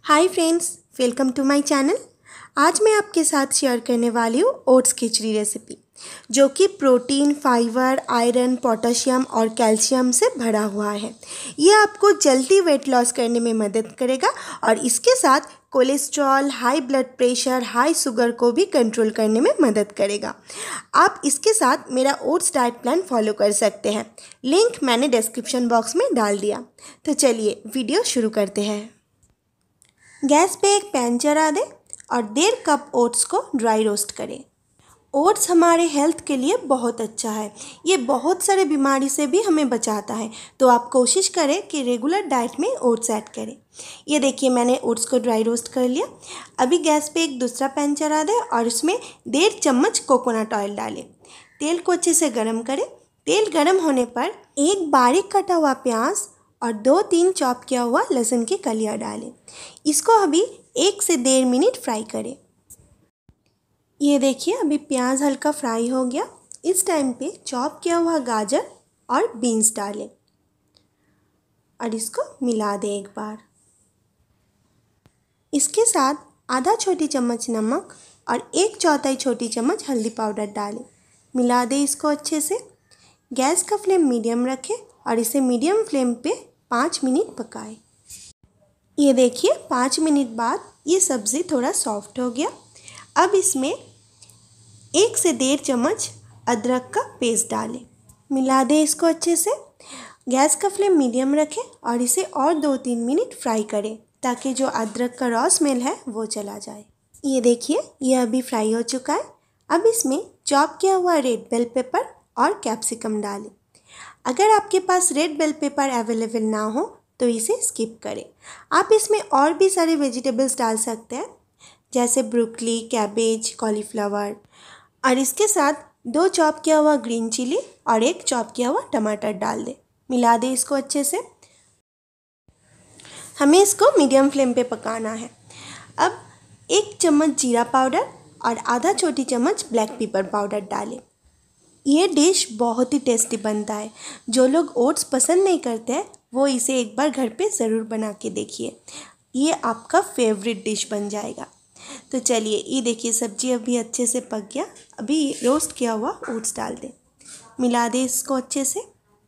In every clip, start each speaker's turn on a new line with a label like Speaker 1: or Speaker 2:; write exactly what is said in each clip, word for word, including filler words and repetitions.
Speaker 1: Hi friends, welcome to my channel. आज मैं आपके साथ शेयर करने वाली हूँ ओट्स खिचड़ी रेसिपी, जो कि प्रोटीन, फाइबर, आयरन, पोटेशियम और कैल्शियम से भरा हुआ है। ये आपको जल्दी वेट लॉस करने में मदद करेगा और इसके साथ cholesterol, high blood pressure, high sugar को भी कंट्रोल करने में मदद करेगा। आप इसके साथ मेरा ओट्स डाइट प्लान फॉलो कर सकते हैं। लिंक मैंने डिस्क्रिप्शन बॉक्स में डाल दिया। तो चलिए वीडियो शुरू करते हैं। गैस पे एक पैन चढ़ा दें और डेढ़ कप ओट्स को ड्राई रोस्ट करें। ओट्स हमारे हेल्थ के लिए बहुत अच्छा है। ये बहुत सारे बीमारी से भी हमें बचाता है, तो आप कोशिश करें कि रेगुलर डाइट में ओट्स ऐड करें। ये देखिए, मैंने ओट्स को ड्राई रोस्ट कर लिया। अभी गैस पे एक दूसरा पैन चढ़ा दें और उसमें डेढ़ चम्मच कोकोनट ऑयल डालें। तेल को अच्छे से गर्म करें। तेल गर्म होने पर एक बारीक कटा हुआ प्याज और दो तीन चॉप किया हुआ लहसुन की कलियां डालें। इसको अभी एक से डेढ़ मिनट फ्राई करें। ये देखिए, अभी प्याज हल्का फ्राई हो गया। इस टाइम पे चॉप किया हुआ गाजर और बीन्स डालें और इसको मिला दें एक बार। इसके साथ आधा छोटी चम्मच नमक और एक चौथाई छोटी चम्मच हल्दी पाउडर डालें। मिला दें इसको अच्छे से। गैस का फ्लेम मीडियम रखें और इसे मीडियम फ्लेम पे पाँच मिनट पकाएं। ये देखिए, पाँच मिनट बाद ये सब्ज़ी थोड़ा सॉफ्ट हो गया। अब इसमें एक से डेढ़ चम्मच अदरक का पेस्ट डालें। मिला दें इसको अच्छे से। गैस का फ्लेम मीडियम रखें और इसे और दो तीन मिनट फ्राई करें, ताकि जो अदरक का रॉ स्मेल है वो चला जाए। ये देखिए, ये अभी फ्राई हो चुका है। अब इसमें चॉप किया हुआ रेड बेल पेपर और कैप्सिकम डालें। अगर आपके पास रेड बेल पेपर अवेलेबल ना हो तो इसे स्किप करें। आप इसमें और भी सारे वेजिटेबल्स डाल सकते हैं, जैसे ब्रोकली, कैबेज, कॉलीफ्लावर। और इसके साथ दो चॉप किया हुआ ग्रीन चिली और एक चॉप किया हुआ टमाटर डाल दें। मिला दें इसको अच्छे से। हमें इसको मीडियम फ्लेम पे पकाना है। अब एक चम्मच जीरा पाउडर और आधा छोटी चम्मच ब्लैक पेपर पाउडर डालें। ये डिश बहुत ही टेस्टी बनता है। जो लोग ओट्स पसंद नहीं करते हैं वो इसे एक बार घर पे ज़रूर बना के देखिए। ये आपका फेवरेट डिश बन जाएगा। तो चलिए, ये देखिए, सब्जी अभी अच्छे से पक गया। अभी रोस्ट किया हुआ ओट्स डाल दें। मिला दें इसको अच्छे से।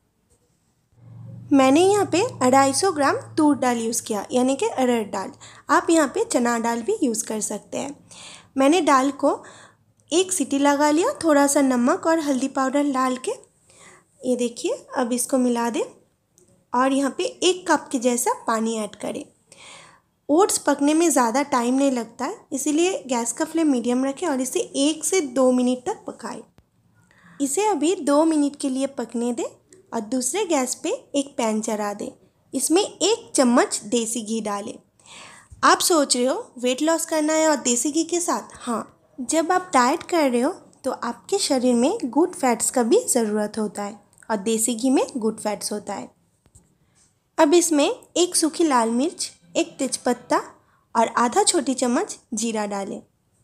Speaker 1: मैंने यहाँ पे अढ़ाई सौ ग्राम तूर दाल यूज़ किया, यानी कि अरहर दाल। आप यहाँ पे चना दाल भी यूज़ कर सकते हैं। मैंने दाल को एक सीटी लगा लिया, थोड़ा सा नमक और हल्दी पाउडर डाल के। ये देखिए, अब इसको मिला दें और यहाँ पे एक कप के जैसा पानी ऐड करें। ओट्स पकने में ज़्यादा टाइम नहीं लगता है, इसीलिए गैस का फ्लेम मीडियम रखें और इसे एक से दो मिनट तक पकाएं। इसे अभी दो मिनट के लिए पकने दें और दूसरे गैस पे एक पैन चढ़ा दें। इसमें एक चम्मच देसी घी डालें। आप सोच रहे हो वेट लॉस करना है और देसी घी के साथ? हाँ, जब आप डाइट कर रहे हो तो आपके शरीर में गुड फैट्स का भी ज़रूरत होता है और देसी घी में गुड फैट्स होता है। अब इसमें एक सूखी लाल मिर्च, एक तेजपत्ता और आधा छोटी चम्मच जीरा डालें।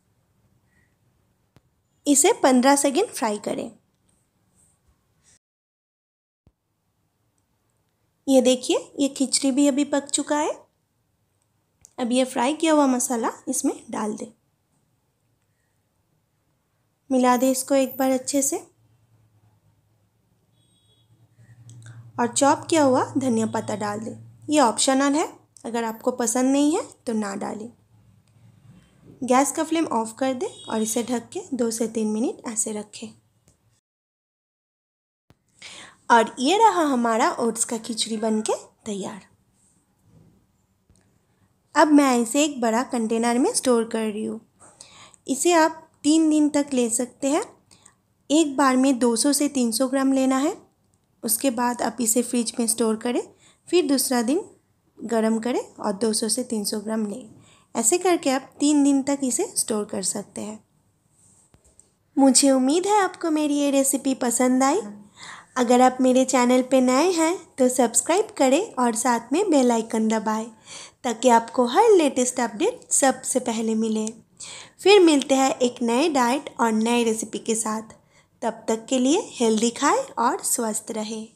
Speaker 1: इसे पंद्रह सेकंड फ्राई करें। ये देखिए, ये खिचड़ी भी अभी पक चुका है। अब ये फ्राई किया हुआ मसाला इसमें डाल दें। मिला दें इसको एक बार अच्छे से और चॉप किया हुआ धनिया पत्ता डाल दें। ये ऑप्शनल है, अगर आपको पसंद नहीं है तो ना डालें। गैस का फ्लेम ऑफ कर दें और इसे ढक के दो से तीन मिनट ऐसे रखें। और ये रहा हमारा ओट्स का खिचड़ी बनके तैयार। अब मैं इसे एक बड़ा कंटेनर में स्टोर कर रही हूँ। इसे आप तीन दिन तक ले सकते हैं। एक बार में दो सौ से तीन सौ ग्राम लेना है। उसके बाद आप इसे फ्रिज में स्टोर करें, फिर दूसरा दिन गरम करें और दो सौ से तीन सौ ग्राम लें। ऐसे करके आप तीन दिन तक इसे स्टोर कर सकते हैं। मुझे उम्मीद है आपको मेरी ये रेसिपी पसंद आई। अगर आप मेरे चैनल पे नए हैं तो सब्सक्राइब करें और साथ में बेल आइकन दबाएं, ताकि आपको हर लेटेस्ट अपडेट सबसे पहले मिले। फिर मिलते हैं एक नए डाइट और नए रेसिपी के साथ। तब तक के लिए हेल्दी खाएं और स्वस्थ रहें।